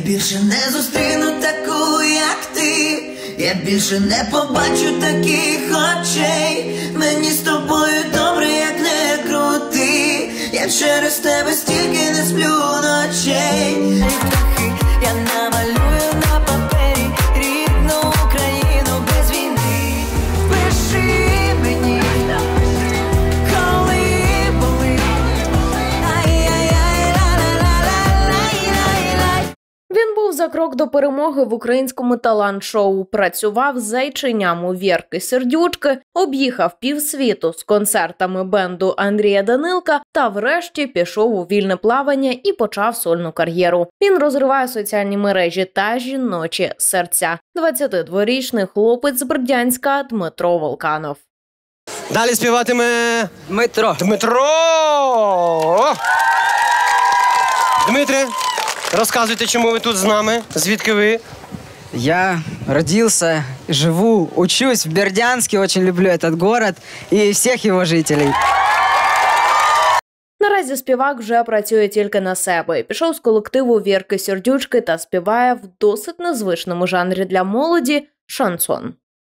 більше не зустріну таку, як ти. Я більше не побачу таких очей. Мені з тобою добре, як не крути. Я через тебе стільки не сплю ночей. Я намалюю на папері рідну Україну без війни. Пиши мені, коли болить. Він був за крок до перемоги в українському талант-шоу, працював з зайченям у Вірки Сердючки, об'їхав півсвіту з концертами бенду Андрія Данилка та врешті пішов у вільне плавання і почав сольну кар'єру. Він розриває соціальні мережі та жіночі серця. 22-річний хлопець з Бердянська Дмитро Волканов. Далі співатиме Дмитро. Дмитре, розказуйте, чому ви тут з нами, звідки ви? Я родился, живу, учусь в Бердянске, очень люблю этот город и всех его жителей. Наразі співак вже працює тільки на себе. Пішов з колективу Вірки Сердючки та співає в досить незвичному жанрі для молоді – шансон.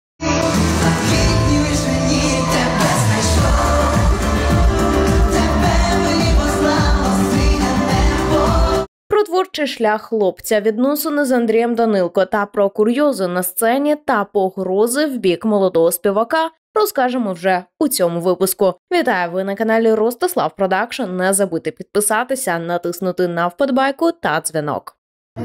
Про творчий шлях хлопця, відносини з Андрієм Данилко та про курйози на сцені та погрози в бік молодого співака розкажемо вже у цьому випуску. Вітаю, ви на каналі Ростислав Продакшн. Не забудьте підписатися, натиснути на вподобайку та дзвінок.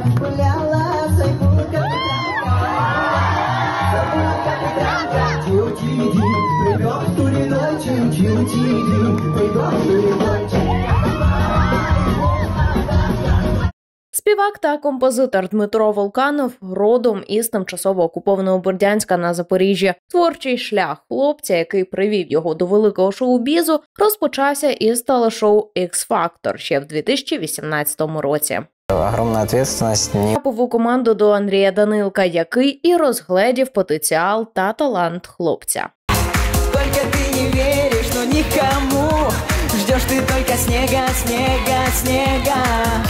Співак та композитор Дмитро Волканов родом із тимчасово окупованого Бердянська на Запоріжжі. Творчий шлях хлопця, який привів його до великого шоу-бізу, розпочався із телешоу X-Factor ще в 2018 році. Огромна відповідальність. Потрапив у команду до Андрія Данилка, який і розгледів потенціал та талант хлопця. Только ты не веришь, но никому. Ждешь ты только снега, снега, снега.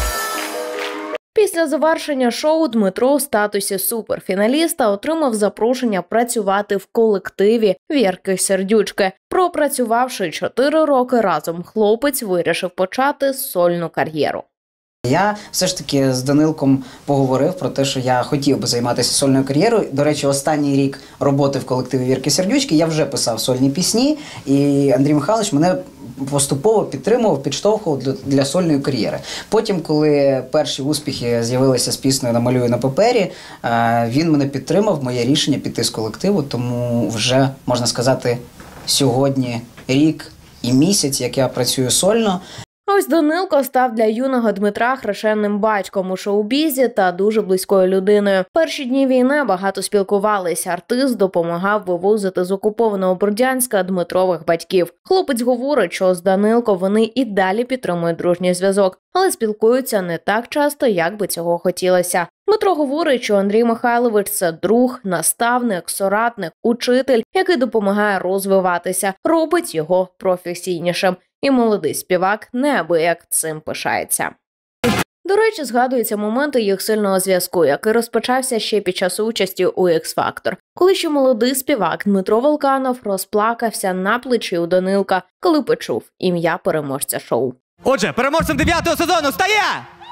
Після завершення шоу Дмитро у статусі суперфіналіста отримав запрошення працювати в колективі Вірки Сердючки. Пропрацювавши 4 роки разом, хлопець вирішив почати сольну кар'єру. Я все ж таки з Данилком поговорив про те, що я хотів би займатися сольною кар'єрою. До речі, останній рік роботи в колективі Вірки Сердючки я вже писав сольні пісні, і Андрій Михайлович мене поступово підтримував, підштовхував для сольної кар'єри. Потім, коли перші успіхи з'явилися з піснею «Намалюю на папері», він мене підтримав, моє рішення піти з колективу, тому вже, можна сказати, сьогодні рік і місяць, як я працюю сольно. Ось Данилко став для юного Дмитра хрещенним батьком у шоу-бізі та дуже близькою людиною. Перші дні війни багато спілкувалися. Артист допомагав вивозити з окупованого Бердянська Дмитрових батьків. Хлопець говорить, що з Данилко вони і далі підтримують дружній зв'язок, але спілкуються не так часто, як би цього хотілося. Дмитро говорить, що Андрій Михайлович – це друг, наставник, соратник, учитель, який допомагає розвиватися, робить його професійнішим. І молодий співак неабияк цим пишається. До речі, згадуються моменти їх сильного зв'язку, який розпочався ще під час участі у X-Factor, коли ще молодий співак Дмитро Волканов розплакався на плечі у Данилка, коли почув ім'я переможця шоу. Отже, переможцем 9-го сезону стає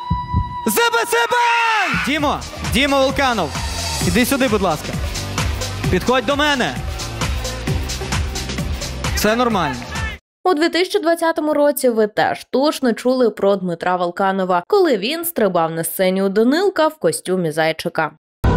ЗБЦ-банд! Дімо Волканов, іди сюди, будь ласка. Підходь до мене. Все нормально. У 2020 році ви теж точно чули про Дмитра Волканова, коли він стрибав на сцені у Данилка в костюмі зайчика.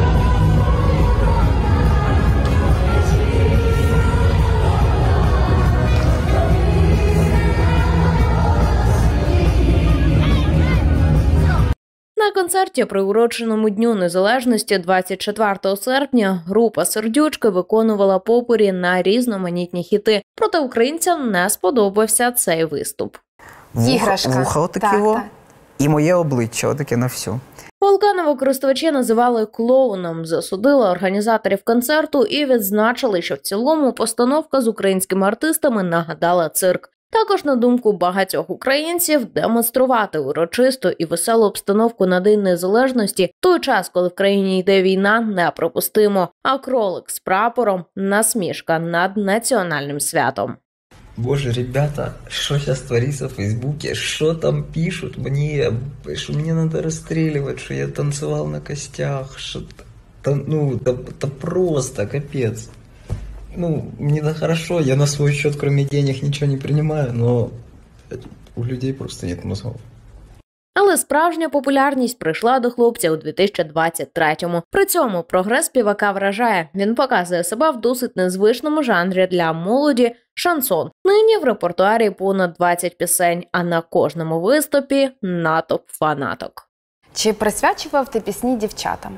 На концерті, приуроченому Дню Незалежності 24 серпня, група «Сердючки» виконувала попурі на різноманітні хіти. Проте українцям не сподобався цей виступ. Вуха отакі і моє обличчя отаке на всю. Волканова користувачі називали клоуном, засудили організаторів концерту і відзначили, що в цілому постановка з українськими артистами нагадала цирк. Також, на думку багатьох українців, демонструвати урочисту і веселу обстановку на День Незалежності в той час, коли в країні йде війна, неприпустимо. А кролик з прапором – насмішка над національним святом. Боже, ребята, что сейчас творится в Фейсбуке? Что там пишут мне? Что мне надо расстреливать, что я танцевал на костях? Что-то, это просто капец. Мне хорошо, я на свой счет, кроме денег, ничего не принимаю, но у людей просто нет мозгов. Але справжня популярність прийшла до хлопця у 2023-му. При цьому прогрес співака вражає. Він показує себе в досить незвичному жанрі для молоді – шансон. Нині в репертуарі понад 20 пісень, а на кожному виступі – натовп фанаток. Чи присвячував ти пісні дівчатам?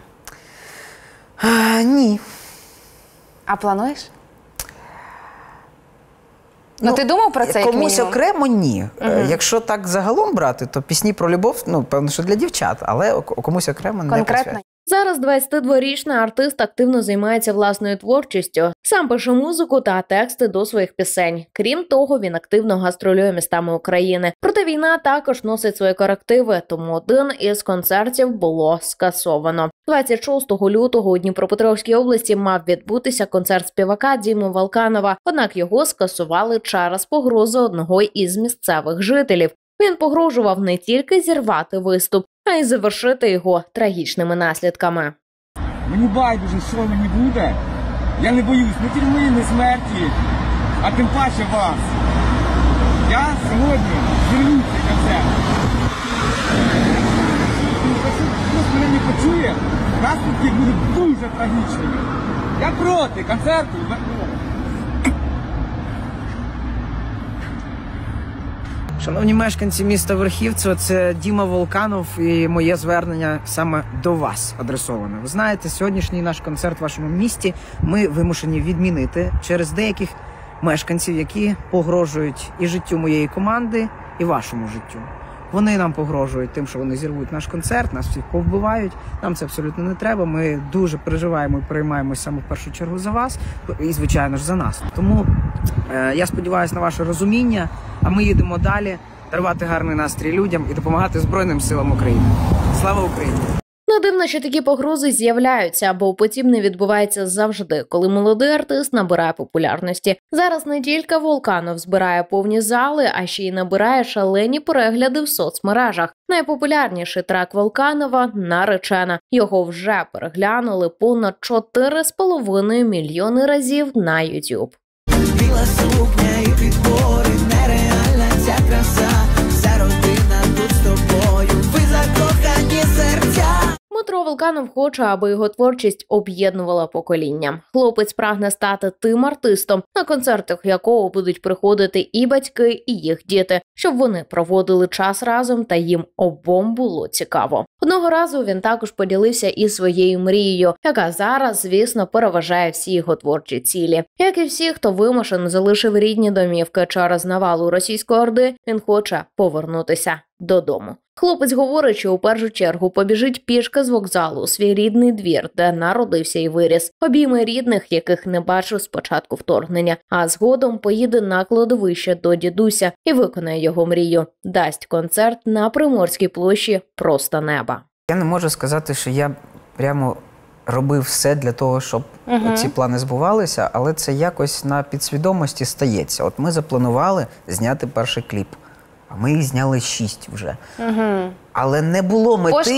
Ні. А плануєш? Ти думав про це як мінімум? Комусь окремо ні. Якщо так загалом брати, то пісні про любов, певно, що для дівчат, але комусь окремо не присвячую. Зараз 22-річний артист активно займається власною творчістю. Сам пише музику та тексти до своїх пісень. Крім того, він активно гастролює містами України. Проте війна також носить свої корективи, тому один із концертів було скасовано. 26 лютого у Дніпропетровській області мав відбутися концерт співака Діми Волканова, однак його скасували через погрозу одного із місцевих жителів. Він погрожував не тільки зірвати виступ, а й завершити його трагічними наслідками. Мені байдуже, що мені буде. Я не боюсь ні тюрми, ні смерті, а тим паче вас. Я сьогодні зірву цей концерт. Хтось мене не почує, наслідки будуть дуже трагічними. Я проти концерту. Шановні мешканці міста Верхівцево, це Діма Волканов і моє звернення саме до вас адресоване. Ви знаєте, сьогоднішній наш концерт в вашому місті ми вимушені відмінити через деяких мешканців, які погрожують і життю моєї команди, і вашому життю. Вони нам погрожують тим, що вони зірвуть наш концерт, нас всіх повбивають. Нам це абсолютно не треба. Ми дуже переживаємо і переймаємося саме в першу чергу за вас і, звичайно ж, за нас. Тому я сподіваюся на ваше розуміння, а ми їдемо далі дарувати гарний настрій людям і допомагати Збройним силам України. Слава Україні! Не дивно, що такі погрози з'являються, бо подібне відбувається завжди, коли молодий артист набирає популярності. Зараз не тільки Волканов збирає повні зали, а ще й набирає шалені перегляди в соцмережах. Найпопулярніший трек Волканова «Наречена». Його вже переглянули понад 4,5 мільйони разів на YouTube. Біла сукня і підбори, нереальна ця краса, вся родина тут з тобою, ви закохані серця. Дмитро Волканов хоче, аби його творчість об'єднувала покоління. Хлопець прагне стати тим артистом, на концертах якого будуть приходити і батьки, і їх діти, щоб вони проводили час разом та їм обом було цікаво. Одного разу він також поділився і своєю мрією, яка зараз, звісно, переважає всі його творчі цілі. Як і всі, хто вимушено залишив рідні домівки через навалу російської орди, він хоче повернутися додому. Хлопець говорить, що у першу чергу побіжить пішки з вокзалу у свій рідний двір, де народився і виріс, обійме рідних, яких не бачив з початку вторгнення, а згодом поїде на кладовище до дідуся і виконає його мрію. Дасть концерт на Приморській площі «Просто неба». Я не можу сказати, що я прямо робив все для того, щоб ці плани збувалися, але це якось на підсвідомості стається. От ми запланували зняти перший кліп. А ми їх зняли 6 вже. Але не було мети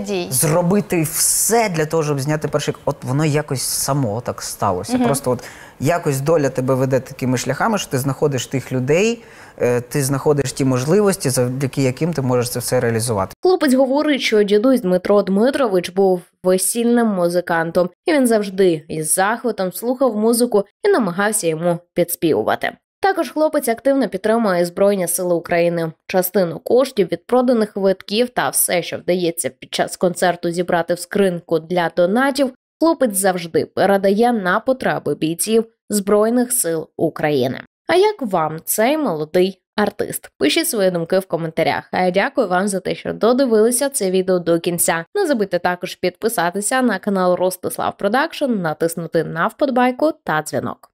зробити все для того, щоб зняти перший. От воно якось само так сталося. Просто от якось доля тебе веде такими шляхами, що ти знаходиш тих людей, ти знаходиш ті можливості, завдяки яким ти можеш це все реалізувати. Хлопець говорить, що дідусь Дмитро Дмитрович був весільним музикантом, і він завжди із захватом слухав музику і намагався йому підспівувати. Також хлопець активно підтримує Збройні сили України. Частину коштів від проданих квитків та все, що вдається під час концерту зібрати в скриньку для донатів, хлопець завжди передає на потреби бійців Збройних сил України. А як вам цей молодий артист? Пишіть свої думки в коментарях. А я дякую вам за те, що додивилися це відео до кінця. Не забудьте також підписатися на канал Ростислав Продакшн, натиснути на вподобайку та дзвінок.